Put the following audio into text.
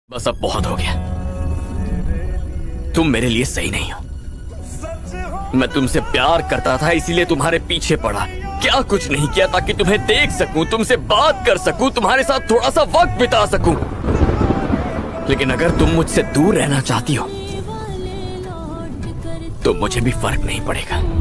बस अब बहुत हो गया। तुम मेरे लिए सही नहीं हो। मैं तुमसे प्यार करता था, इसीलिए तुम्हारे पीछे पड़ा। क्या कुछ नहीं किया ताकि तुम्हें देख सकूं, तुमसे बात कर सकूं, तुम्हारे साथ थोड़ा सा वक्त बिता सकूं। लेकिन अगर तुम मुझसे दूर रहना चाहती हो तो मुझे भी फर्क नहीं पड़ेगा।